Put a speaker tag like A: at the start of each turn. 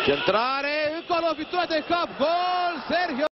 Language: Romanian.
A: Centrare, încă o lovitură de cap, gol, Sergio